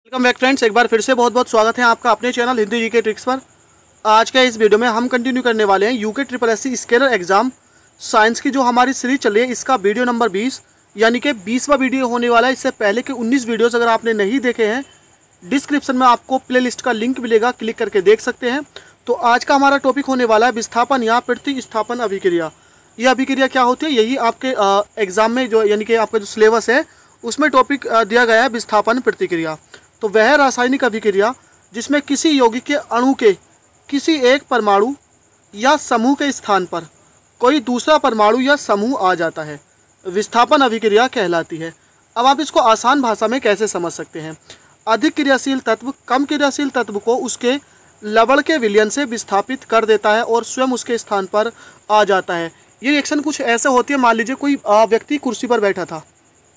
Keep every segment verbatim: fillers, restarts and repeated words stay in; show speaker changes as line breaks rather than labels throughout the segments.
Welcome back friends, एक बार फिर से बहुत बहुत स्वागत है आपका अपने चैनल हिंदी जीके ट्रिक्स पर। आज के इस वीडियो में हम कंटिन्यू करने वाले हैं UK triple S C scaler exam science की जो हमारी सीरीज चल रही है, इसका वीडियो नंबर बीस यानी कि बीसवां वीडियो होने वाला है। इससे पहले के उन्नीस वीडियोस अगर आपने नहीं देखे हैं, डिस्क्रिप्शन में आपको प्ले लिस्ट का लिंक मिलेगा, क्लिक करके देख सकते हैं। तो आज का हमारा टॉपिक होने वाला है विस्थापन या प्रतिस्थापन अभिक्रिया। यह अभिक्रिया क्या होती है, यही आपके एग्जाम में जो यानी कि आपका जो सिलेबस है उसमें टॉपिक दिया गया है विस्थापन प्रतिक्रिया। तो वह रासायनिक अभिक्रिया जिसमें किसी यौगिक के अणु के किसी एक परमाणु या समूह के स्थान पर कोई दूसरा परमाणु या समूह आ जाता है, विस्थापन अभिक्रिया कहलाती है। अब आप इसको आसान भाषा में कैसे समझ सकते हैं। अधिक क्रियाशील तत्व कम क्रियाशील तत्व को उसके लवण के विलयन से विस्थापित कर देता है और स्वयं उसके स्थान पर आ जाता है। ये रिएक्शन कुछ ऐसे होती है, मान लीजिए कोई व्यक्ति कुर्सी पर बैठा था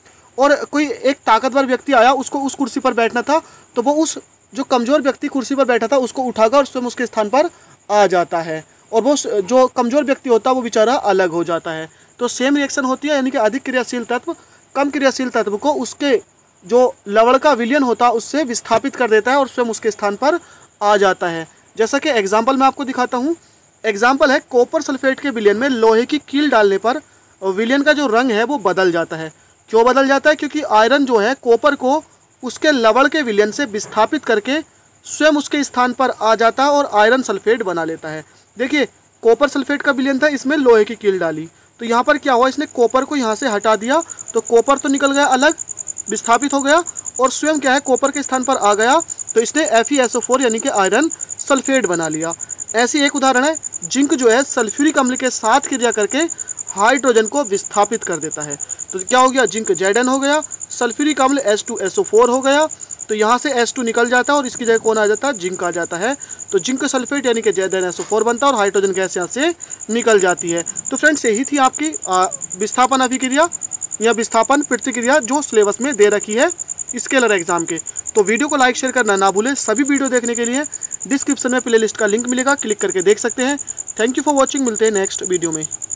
और कोई एक ताकतवर व्यक्ति आया, उसको उस कुर्सी पर बैठना था, तो वो उस जो कमज़ोर व्यक्ति कुर्सी पर बैठा था उसको उठाकर और स्वयं उसके स्थान पर आ जाता है, और वो जो कमज़ोर व्यक्ति होता है वो बेचारा अलग हो जाता है। तो सेम रिएक्शन होती है, यानी कि अधिक क्रियाशील तत्व कम क्रियाशील तत्व को उसके जो लवण का विलयन होता है उससे विस्थापित कर देता है और स्वयं उसके स्थान पर आ जाता है। जैसा कि एग्जाम्पल मैं आपको दिखाता हूँ। एग्जाम्पल है, कॉपर सल्फेट के विलयन में लोहे की कील डालने पर विलयन का जो रंग है वो बदल जाता है। क्यों बदल जाता है? क्योंकि आयरन जो है कॉपर को उसके लवण के विलयन से विस्थापित करके स्वयं उसके स्थान पर आ जाता है और आयरन सल्फेट बना लेता है। देखिए, कॉपर सल्फेट का विलयन था, इसमें लोहे की कील डाली, तो यहाँ पर क्या हुआ, इसने कॉपर को यहाँ से हटा दिया, तो कॉपर तो निकल गया अलग, विस्थापित हो गया, और स्वयं क्या है कॉपर के स्थान पर आ गया, तो इसने F E S O four यानी कि आयरन सल्फेट बना लिया। ऐसी एक उदाहरण है, जिंक जो है सल्फ्यूरिक अम्ल के साथ क्रिया करके हाइड्रोजन को विस्थापित कर देता है। तो क्या हो गया, जिंक जेड एन हो गया, सल्फ्यूरिक अम्ल H two S O four हो गया, तो यहाँ से एच टू निकल जाता है और इसकी जगह कौन आ जाता है, जिंक आ जाता है। तो जिंक सल्फेट यानी कि Z N S O four बनता है और हाइड्रोजन गैस यहाँ से निकल जाती है। तो फ्रेंड्स, यही थी आपकी विस्थापन अभिक्रिया या विस्थापन प्रतिक्रिया जो सिलेबस में दे रखी है स्केलर एग्जाम के। तो वीडियो को लाइक शेयर करना ना भूलें। सभी वीडियो देखने के लिए डिस्क्रिप्शन में प्ले लिस्ट का लिंक मिलेगा, क्लिक करके देख सकते हैं। थैंक यू फॉर वॉचिंग, मिलते हैं नेक्स्ट वीडियो में।